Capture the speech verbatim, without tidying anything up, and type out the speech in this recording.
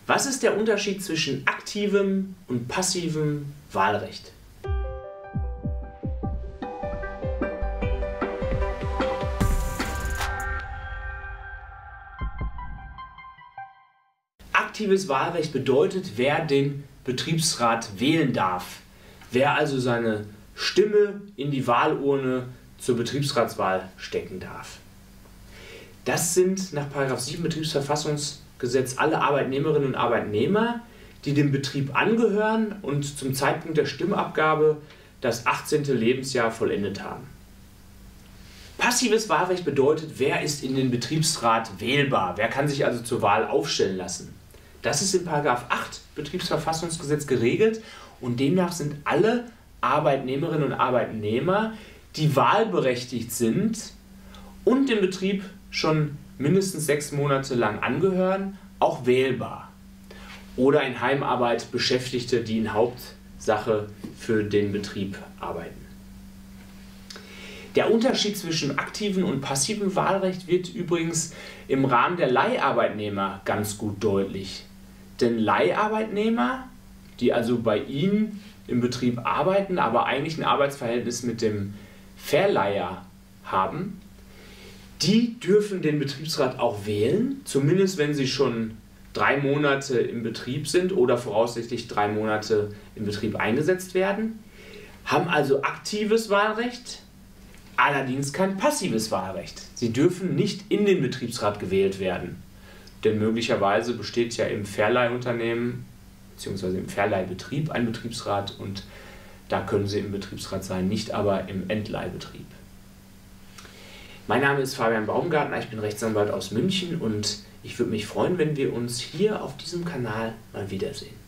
Was ist der Unterschied zwischen aktivem und passivem Wahlrecht? Aktives Wahlrecht bedeutet, wer den Betriebsrat wählen darf, wer also seine Stimme in die Wahlurne zur Betriebsratswahl stecken darf. Das sind nach Paragraph sieben Betriebsverfassungsgesetz alle Arbeitnehmerinnen und Arbeitnehmer, die dem Betrieb angehören und zum Zeitpunkt der Stimmabgabe das achtzehnte Lebensjahr vollendet haben. Passives Wahlrecht bedeutet, wer ist in den Betriebsrat wählbar, wer kann sich also zur Wahl aufstellen lassen. Das ist in Paragraph acht Betriebsverfassungsgesetz geregelt und demnach sind alle Arbeitnehmerinnen und Arbeitnehmer, die wahlberechtigt sind und dem Betrieb schon mindestens sechs Monate lang angehören, auch wählbar. Oder in Heimarbeit Beschäftigte, die in Hauptsache für den Betrieb arbeiten. Der Unterschied zwischen aktivem und passivem Wahlrecht wird übrigens im Rahmen der Leiharbeitnehmer ganz gut deutlich. Denn Leiharbeitnehmer, die also bei Ihnen im Betrieb arbeiten, aber eigentlich ein Arbeitsverhältnis mit dem Verleiher haben, die dürfen den Betriebsrat auch wählen, zumindest wenn sie schon drei Monate im Betrieb sind oder voraussichtlich drei Monate im Betrieb eingesetzt werden, haben also aktives Wahlrecht, allerdings kein passives Wahlrecht. Sie dürfen nicht in den Betriebsrat gewählt werden, denn möglicherweise besteht ja im Verleihunternehmen bzw. im Verleihbetrieb ein Betriebsrat und da können Sie im Betriebsrat sein, nicht aber im Entleihbetrieb. Mein Name ist Fabian Baumgartner, ich bin Rechtsanwalt aus München und ich würde mich freuen, wenn wir uns hier auf diesem Kanal mal wiedersehen.